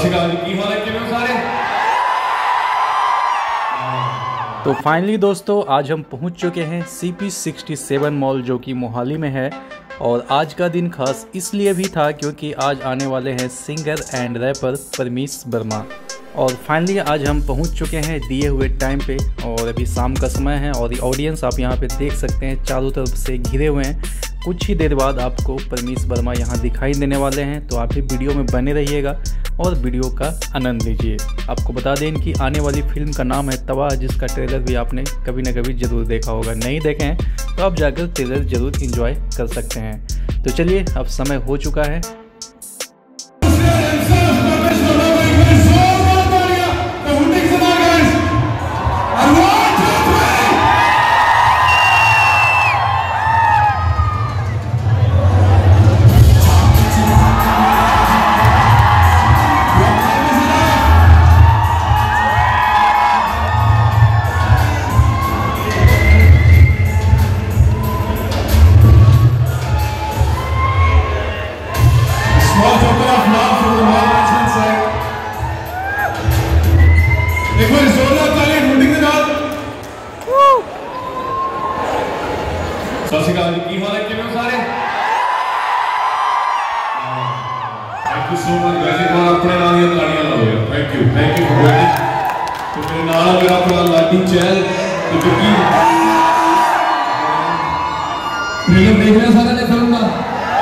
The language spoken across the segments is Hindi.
श्री अकाल जी, की हाल है, किवें हो सारे? तो फाइनली दोस्तों आज हम पहुंच चुके हैं CP67 मॉल जो कि मोहाली में है। और आज का दिन खास इसलिए भी था क्योंकि आज आने वाले हैं singer and rapper Parmish Verma. और फाइनली आज हम पहुंच चुके हैं दिए हुए टाइम पे और अभी शाम का समय है और ऑडियंस आप यहां पे देख सकते हैं चारों तरफ से घिरे हुए हैं। कुछ ही देर बाद आपको परमीश वर्मा यहां दिखाई देने वाले हैं, तो आप भी वीडियो में बने रहिएगा और वीडियो का आनंद लीजिए। आपको बता दें कि आने वाली फिल्म का नाम है तबाह, जिसका ट्रेलर भी आपने कभी ना कभी ज़रूर देखा होगा। नहीं देखे हैं तो आप जाकर ट्रेलर ज़रूर एंजॉय कर सकते हैं। तो चलिए अब समय हो चुका है। सत श्री अकाल जी, की हाल है, किवें हो सारे? Thank you so much guys, एक बार अपने नाल दी तालियां लाओ यार। Thank you for waiting. तो मेरे नाल मेरा अपना लाडी चैल तो क्योंकि ट्रेलर देख लिया सारे ने फिल्म का।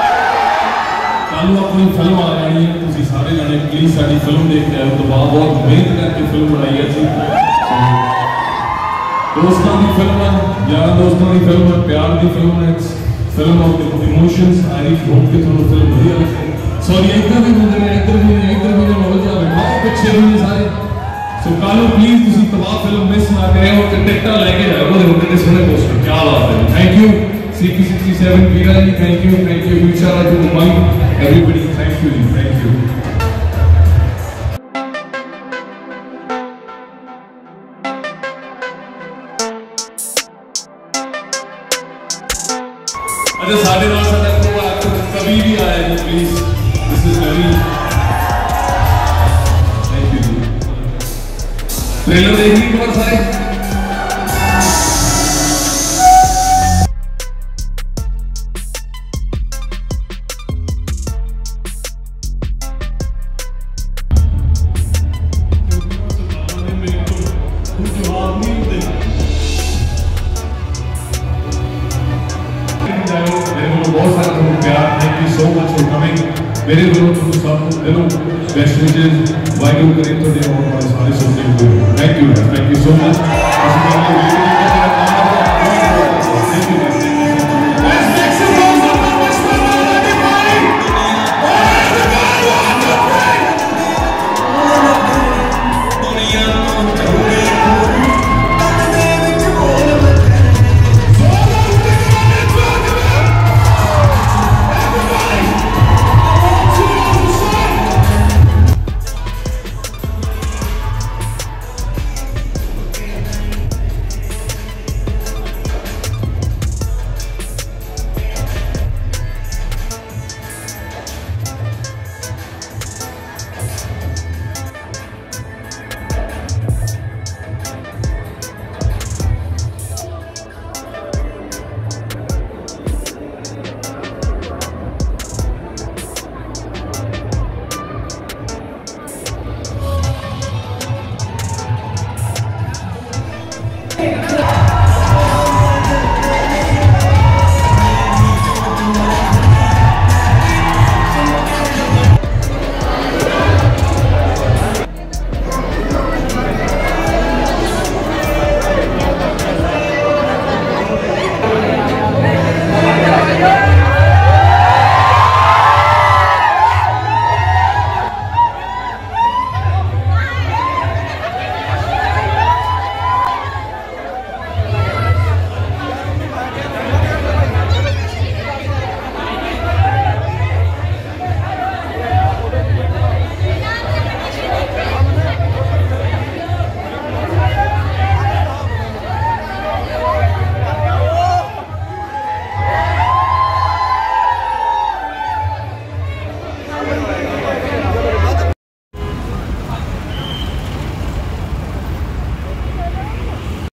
कल अपनी फिल्म आ रही है, तुम सारे जाने प्लीज साडी फिल्म देख के आओ। तो बहुत मेहनत करके फिल्म बनाई है जी। दोस्तों की फिल्म है, यार दोस्तों की फिल्म है, प्यार की फिल्म है, film of emotions. I hope कि तुहानू फिल्म बढ़िया लगे। सॉरी इधर भी बंदे ने इधर भी मौज जा बैठा पीछे भी सारे। सो कल प्लीज तुसी तबाह फिल्म मिस ना करें और टिकटा लेके जाओ वो होते सोने पोस्टर। क्या बात है, thank you CP67 Veera ji, thank you huge shout out to Mumbai everybody, thank you. अच्छा साढ़े 9 तक को आपको कभी भी आया जी, प्लीज दिस इज कभी। थैंक यू जी। ट्रेलर देखिए एक बार सारे। बहुत सारा तुम प्यार, thank you so much for coming. मेरे दोनों तुम सब दिलों बेस्ट विशेस वाइड करें तो दे और सारे सुनने को। Thank you so much.